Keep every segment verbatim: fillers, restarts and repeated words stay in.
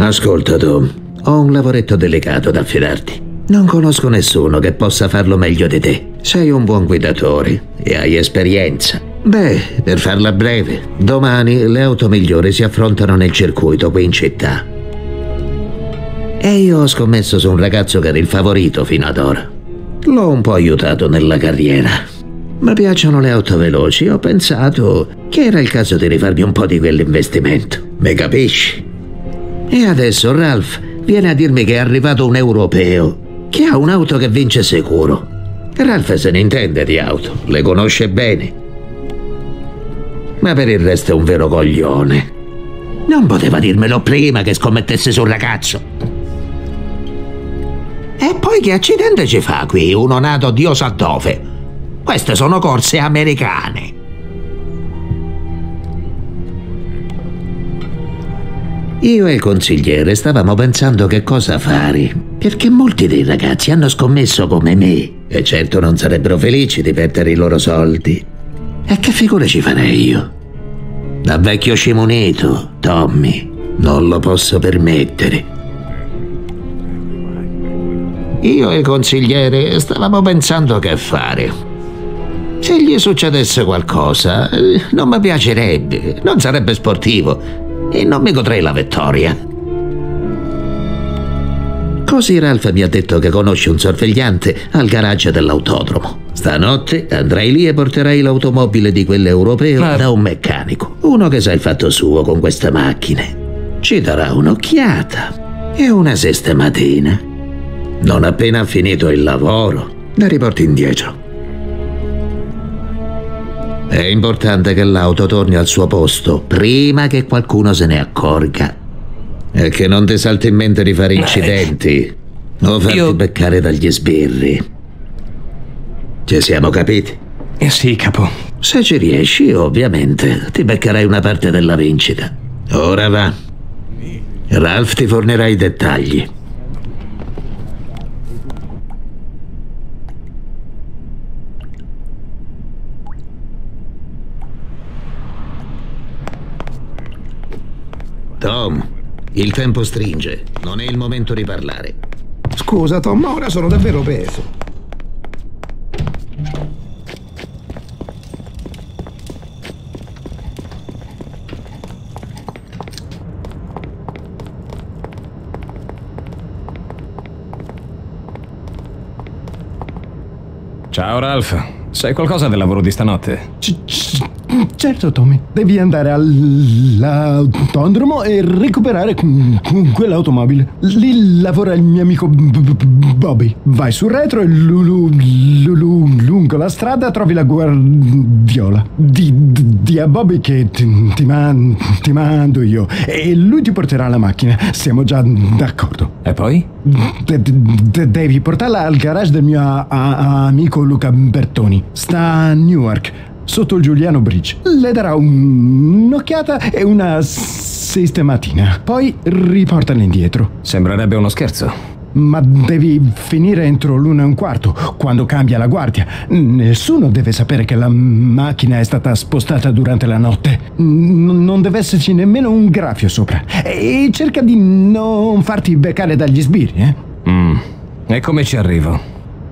Ascolta Tom, ho un lavoretto delicato da affidarti. Non conosco nessuno che possa farlo meglio di te. Sei un buon guidatore e hai esperienza. Beh, per farla breve, domani le auto migliori si affrontano nel circuito qui in città. E io ho scommesso su un ragazzo che era il favorito fino ad ora. L'ho un po' aiutato nella carriera. Mi piacciono le auto veloci, ho pensato che era il caso di rifarmi un po' di quell'investimento. Mi capisci? E adesso Ralph viene a dirmi che è arrivato un europeo, che ha un'auto che vince sicuro. Ralph se ne intende di auto, le conosce bene. Ma per il resto è un vero coglione. Non poteva dirmelo prima che scommettesse sul ragazzo. E poi che accidente ci fa qui, uno nato Dio sa dove? Queste sono corse americane. Io e il consigliere stavamo pensando che cosa fare, perché molti dei ragazzi hanno scommesso come me, e certo non sarebbero felici di perdere i loro soldi. E che figura ci farei io? Da vecchio scimunito, Tommy, non lo posso permettere. Io e il consigliere stavamo pensando che fare. Se gli succedesse qualcosa, non mi piacerebbe, non sarebbe sportivo e non mi godrei la vittoria. Così Ralph mi ha detto che conosce un sorvegliante al garage dell'autodromo. Stanotte andrai lì e porterai l'automobile di quell'europeo Ma... da un meccanico, uno che sa il fatto suo con queste macchine. Ci darà un'occhiata e una sistematina. Non appena finito il lavoro, la riporti indietro. È importante che l'auto torni al suo posto prima che qualcuno se ne accorga. E che non ti salti in mente di fare incidenti o farti Io... beccare dagli sbirri. Ci siamo capiti? Eh sì, capo. Se ci riesci, ovviamente, ti beccherai una parte della vincita. Ora va. Ralph ti fornirà i dettagli. Tom, il tempo stringe. Non è il momento di parlare. Scusa, Tom, ma ora sono davvero peso. Ciao, Ralph. Sai qualcosa del lavoro di stanotte? C- c- certo, Tommy. Devi andare all'autodromo e recuperare quell'automobile. Lì lavora il mio amico Bobby. Vai sul retro e lu- lu- lu- lungo la strada trovi la guardiola. Di, di a Bobby che ti, ti, man- ti mando io. E lui ti porterà la macchina. Siamo già d'accordo. E poi? De- de- devi portarla al garage del mio a- a- amico Luca Bertoni. Sta a Newark, sotto il Giuliano Bridge. Le darà un- un'occhiata e una sistematina. Poi riportala indietro. Sembrerebbe uno scherzo. Ma devi finire entro l'una e un quarto, quando cambia la guardia. Nessuno deve sapere che la macchina è stata spostata durante la notte. N- non deve esserci nemmeno un graffio sopra. E cerca di non farti beccare dagli sbirri, eh? Mm. E come ci arrivo?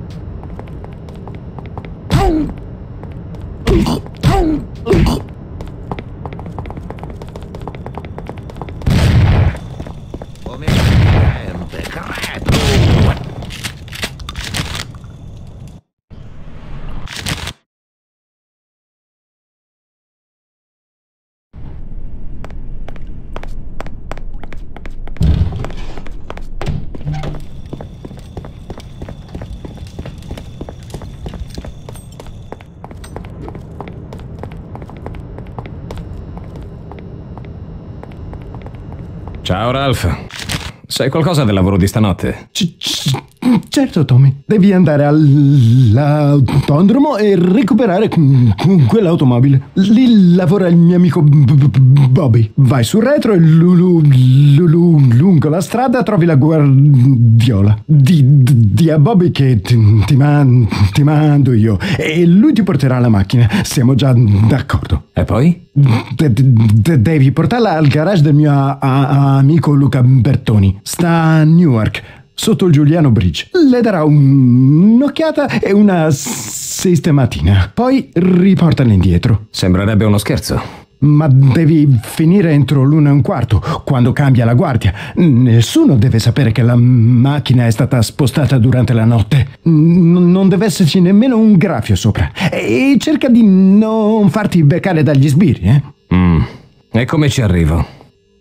Ciao, Ralph. Sai qualcosa del lavoro di stanotte? C- c- certo, Tommy. Devi andare all'autodromo e recuperare quell'automobile. Lì lavora il mio amico Bobby. Vai sul retro e lu- lu- lu- lungo la strada trovi la guardiola. Di, di a Bobby che ti, ti, man- ti mando io. E lui ti porterà la macchina. Siamo già d'accordo. E poi? De- de- devi portarla al garage del mio a- a- amico Luca Bertoni. Sta a Newark, sotto il Giuliano Bridge. Le darà un- un'occhiata e una sistematina. Poi riportala indietro. Sembrerebbe uno scherzo. Ma devi finire entro l'una e un quarto, quando cambia la guardia. Nessuno deve sapere che la macchina è stata spostata durante la notte. N- non deve esserci nemmeno un graffio sopra. E cerca di non farti beccare dagli sbirri, eh? Mm. E come ci arrivo?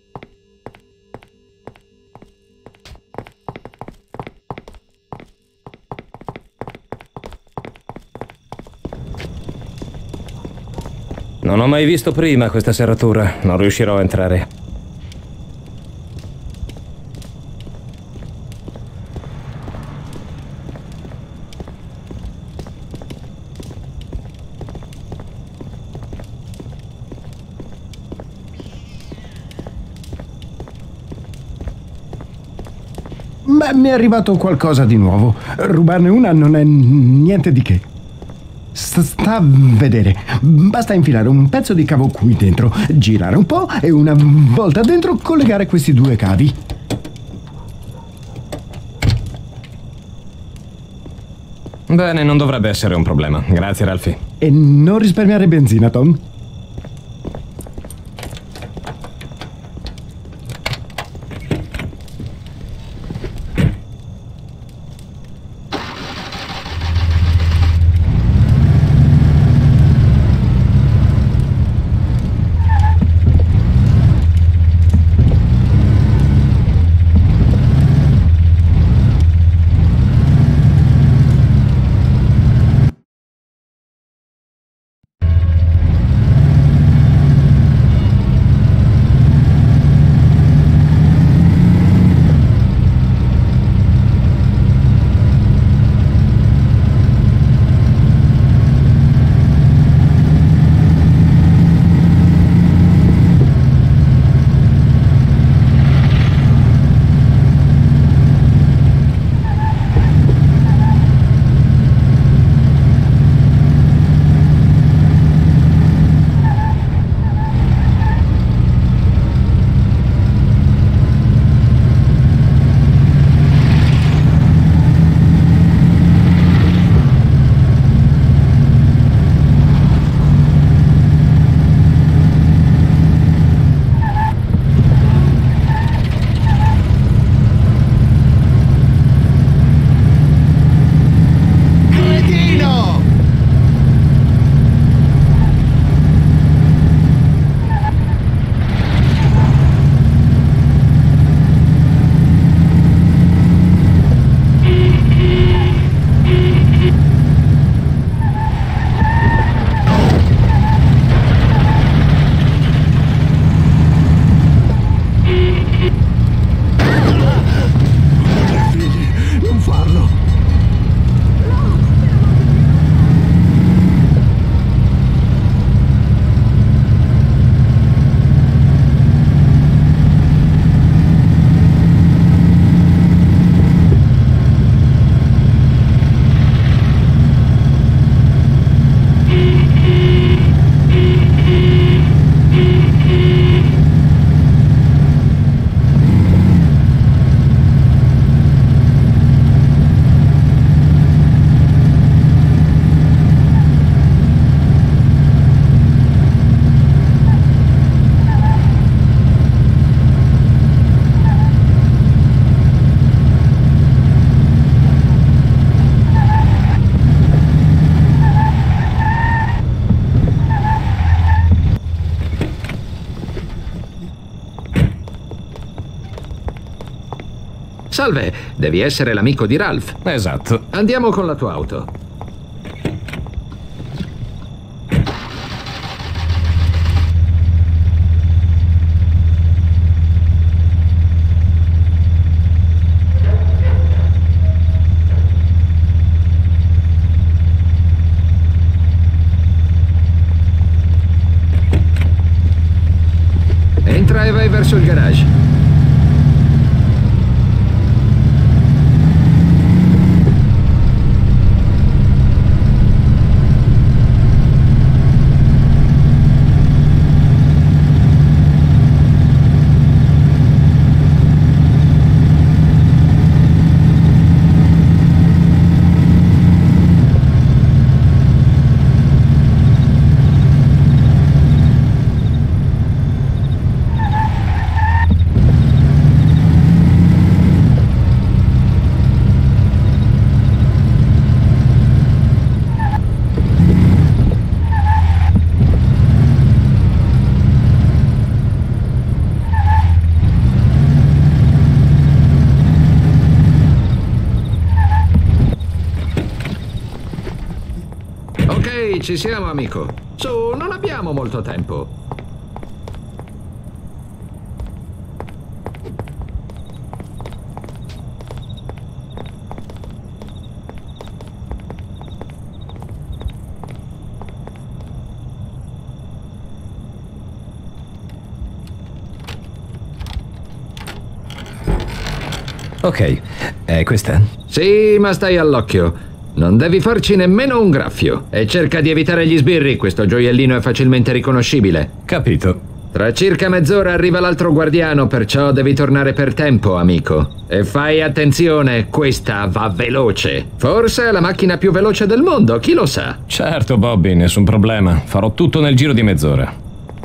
Non ho mai visto prima questa serratura, non riuscirò a entrare. Beh, mi è arrivato qualcosa di nuovo. Rubarne una non è niente di che. Sta a vedere. Basta infilare un pezzo di cavo qui dentro, girare un po' e una volta dentro collegare questi due cavi. Bene, non dovrebbe essere un problema. Grazie, Ralphie. E non risparmiare benzina, Tom. Salve, devi essere l'amico di Ralph. Esatto. Andiamo con la tua auto. Entra e vai verso il garage. Sì, ci siamo, amico. Su, non abbiamo molto tempo. Ok, è questa? Sì, ma stai all'occhio. Non devi farci nemmeno un graffio. E cerca di evitare gli sbirri, questo gioiellino è facilmente riconoscibile. Capito. Tra circa mezz'ora arriva l'altro guardiano, perciò devi tornare per tempo, amico. E fai attenzione, questa va veloce. Forse è la macchina più veloce del mondo, chi lo sa? Certo, Bobby, nessun problema. Farò tutto nel giro di mezz'ora.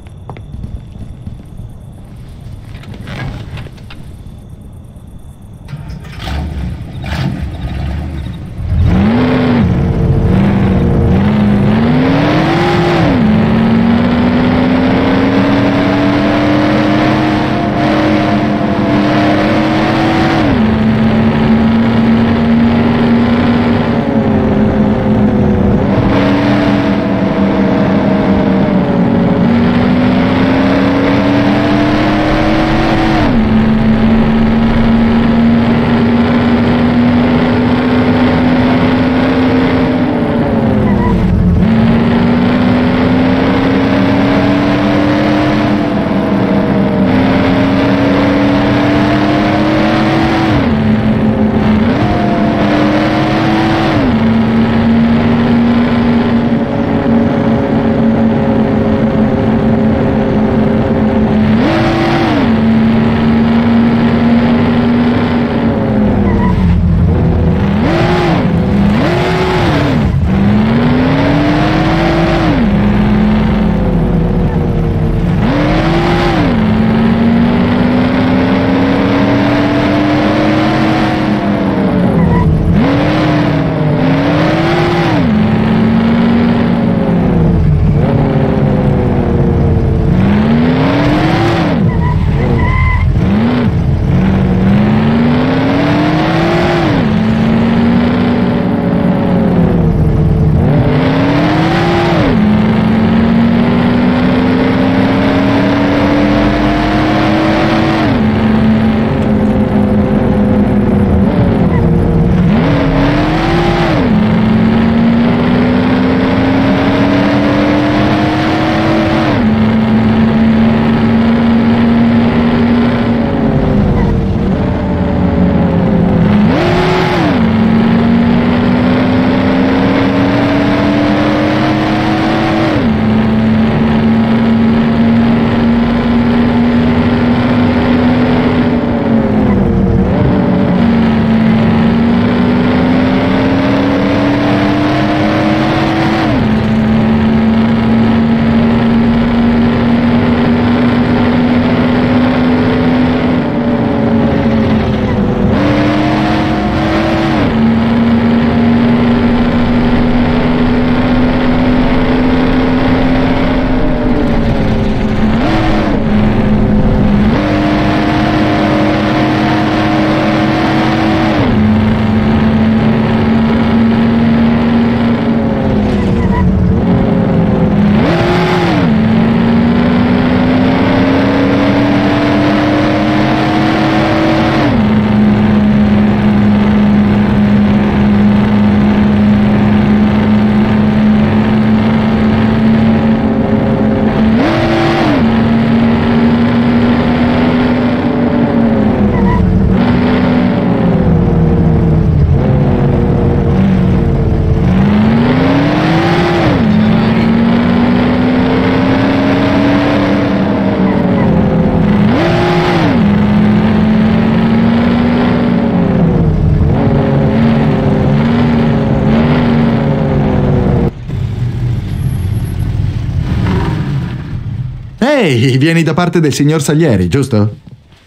Ehi, vieni da parte del signor Salieri, giusto?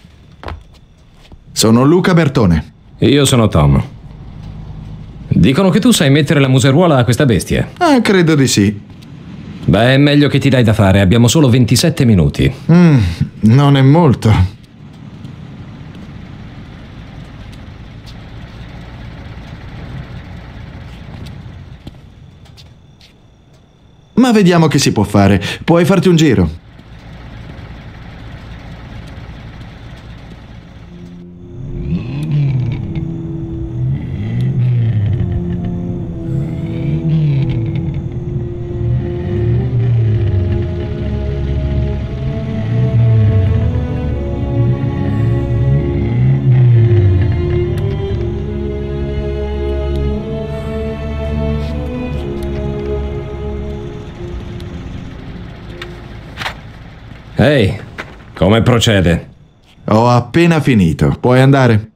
Sono Luca Bertone. Io sono Tom. Dicono che tu sai mettere la museruola a questa bestia. Ah, credo di sì. Beh, è meglio che ti dai da fare, abbiamo solo ventisette minuti. Mm, non è molto. Ma vediamo che si può fare. Puoi farti un giro. Ehi, come procede? Ho appena finito. Puoi andare.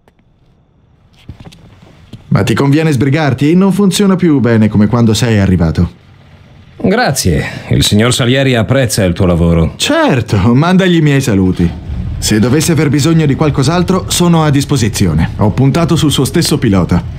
Ma ti conviene sbrigarti? Non funziona più bene come quando sei arrivato. Grazie, il signor Salieri apprezza il tuo lavoro. Certo, mandagli i miei saluti. Se dovesse aver bisogno di qualcos'altro, sono a disposizione. Ho puntato sul suo stesso pilota.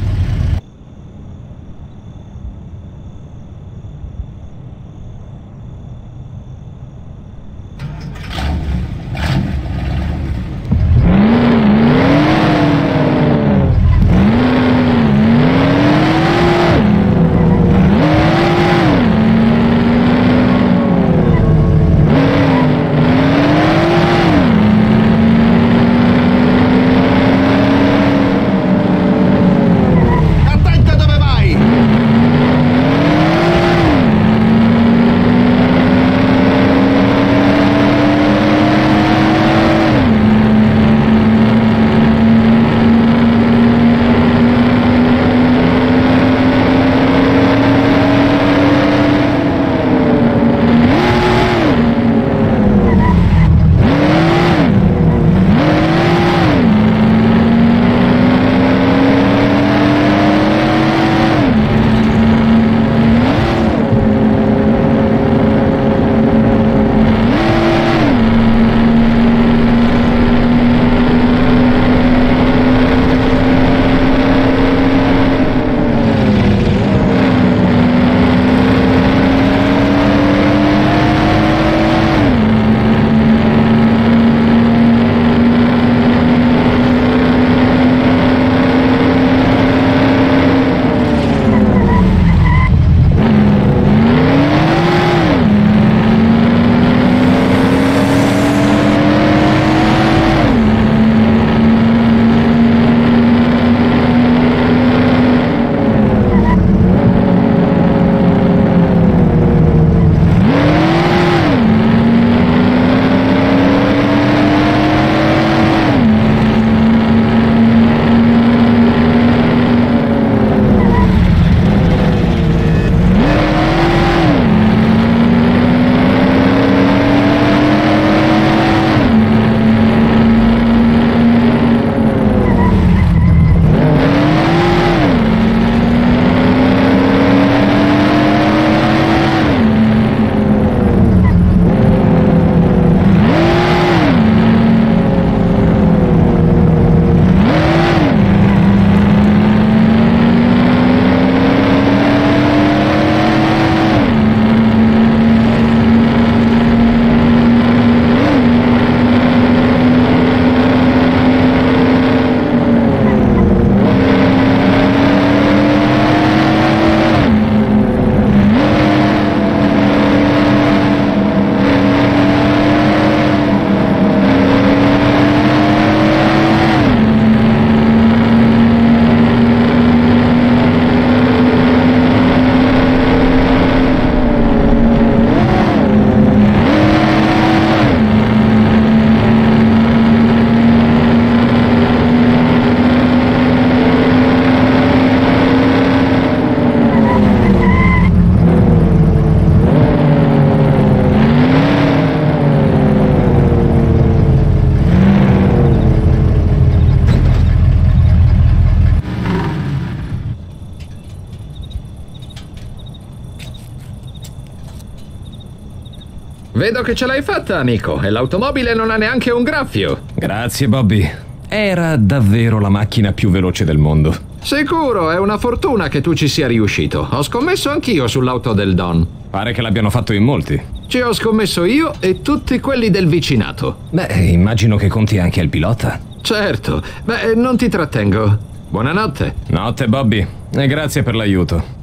Vedo che ce l'hai fatta, amico, e l'automobile non ha neanche un graffio. Grazie, Bobby. Era davvero la macchina più veloce del mondo. Sicuro, è una fortuna che tu ci sia riuscito. Ho scommesso anch'io sull'auto del Don. Pare che l'abbiano fatto in molti. Ci ho scommesso io e tutti quelli del vicinato. Beh, immagino che conti anche il pilota. Certo. Beh, non ti trattengo. Buonanotte. Notte, Bobby. E grazie per l'aiuto.